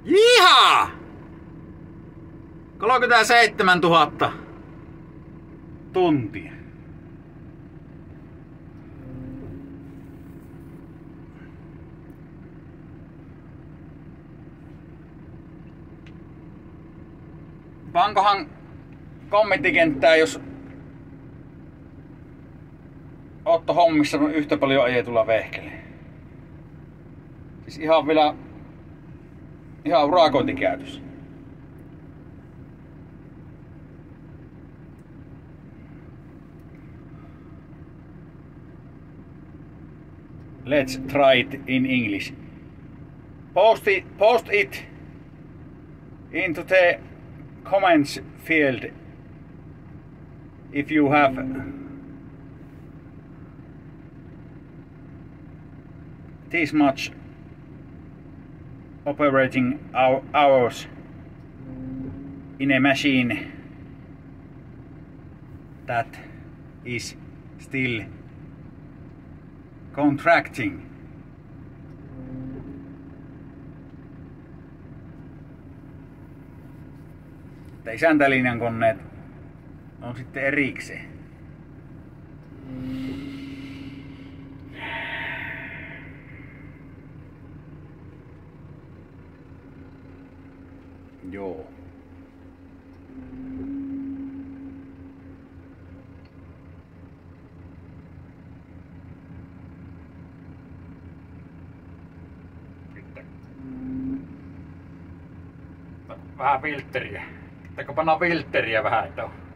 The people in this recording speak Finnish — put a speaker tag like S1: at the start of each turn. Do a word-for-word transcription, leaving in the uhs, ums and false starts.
S1: Jihaa! kolmekymmentäseitsemäntuhatta tuntia. Pankohan kommenttikenttää, jos Otto hommissa on yhtä paljon ajetulla vehkelle. Siis ihan vielä ihan urakointikäytössä. Let's try it in English. Post it, post it into the comments field if you have this much operating hours in a machine that is still contracting. Että isäntälinjan koneet on sitten erikseen. Joo. Sitten. Vähän filtteriä. Pitääkö panna filtteriä vähän, että on